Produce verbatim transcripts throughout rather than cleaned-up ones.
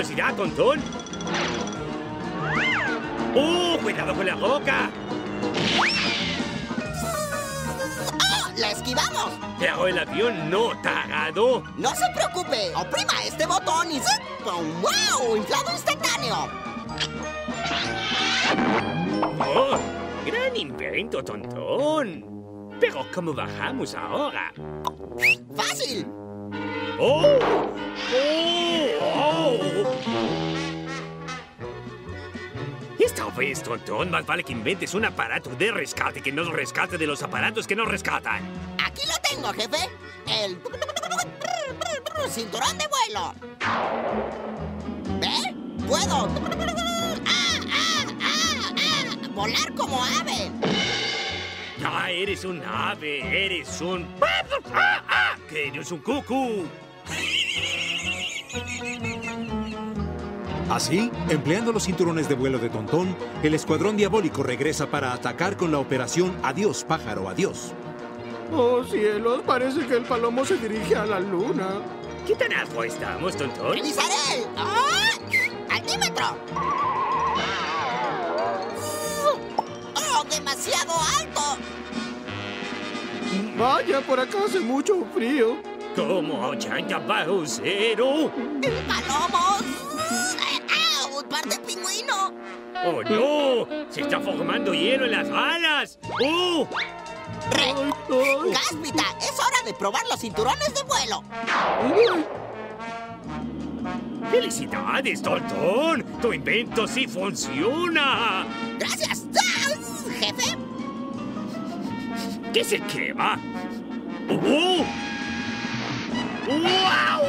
¡Velocidad, tontón! ¡Oh, cuidado con la roca! ¡Oh! ¡La esquivamos! Pero el avión no, tarado. No se preocupe. Oprima este botón y ¡zip! ¡Wow! ¡Inflado instantáneo! ¡Oh! ¡Gran invento, tontón! Pero ¿cómo bajamos ahora? ¡Fácil! ¡Oh! ¡Oh! ¡Oh! Esta vez, tontón, más vale que inventes un aparato de rescate que nos rescate de los aparatos que nos rescatan. Aquí lo tengo, jefe. El cinturón de vuelo. ¿Ve? Puedo ¡Ah, ah, ah, ah! volar como ave. Ah, eres un ave, eres un... ¡Ah, ah! ¡Que eres un cucú! Así, empleando los cinturones de vuelo de Tontón, el escuadrón diabólico regresa para atacar con la operación Adiós, pájaro, adiós. ¡Oh, cielos! Parece que el palomo se dirige a la luna. ¿Qué tan alto estamos, tontón? ¡Revisaré! ¡Ah! ¡Altímetro! ¡Oh, demasiado alto! Vaya, por acá hace mucho frío. Como ochenta bajo cero. ¡El palomo! ¡Au! ¡Parte pingüino! ¡Oh, no! ¡Se está formando hielo en las alas! ¡Oh! ¡Re! Ay, ay. ¡Cáspita! ¡Es hora de probar los cinturones de vuelo! Ay. ¡Felicidades, tontón! ¡Tu invento sí funciona! ¡Gracias! ¡Ah! ¿Jefe? ¿Qué se quema? ¡Oh! ¡Wow!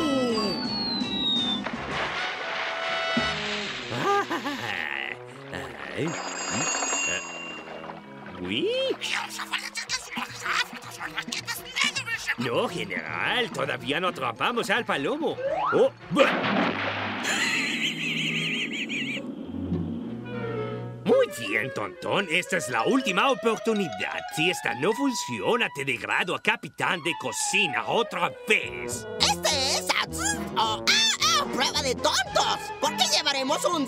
Ah, ay, ¿oui? No, general, todavía no atrapamos al palomo. Oh, muy bien, tontón. Esta es la última oportunidad. Si esta no funciona, te degrado a capitán de cocina otra vez. Este es... Oh, ah, ah, ¡prueba de tontos! ¿Por qué llevaremos un...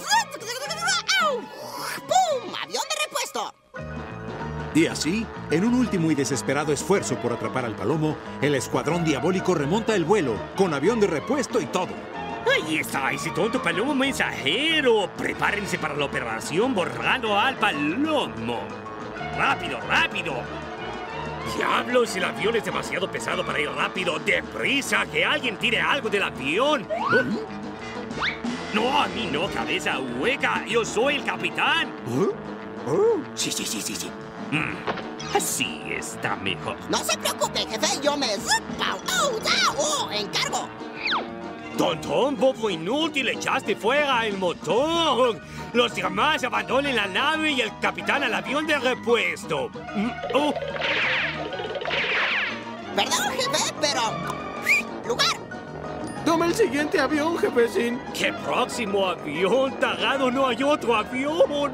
¡Pum! ¡Avión de repuesto! Y así, en un último y desesperado esfuerzo por atrapar al palomo, el escuadrón diabólico remonta el vuelo, con avión de repuesto y todo. Ahí está ese tonto palomo mensajero. Prepárense para la operación borrando al palomo. ¡Rápido, rápido! ¡Diablos! El avión es demasiado pesado para ir rápido. ¡Deprisa! ¡Que alguien tire algo del avión! ¿Oh? No, a mí no, cabeza hueca. Yo soy el capitán. ¿Eh? Oh. Sí, sí, sí, sí, sí. Mm, así está mejor. No se preocupe, jefe. Yo me... ¡Oh, oh, oh! ¡Encargo! Tontón, bobo inútil, echaste fuera el motor. Los demás abandonen la nave y el capitán al avión de repuesto. Mm, oh. Perdón, jefe, pero... ¡Lugar! Toma el siguiente avión, jefecín. ¿Qué próximo avión? Tarado, no hay otro avión.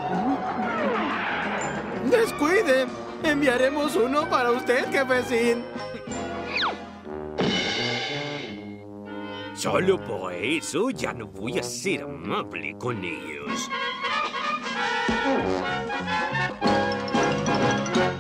Descuide. Enviaremos uno para usted, jefecín. Solo por eso ya no voy a ser amable con ellos.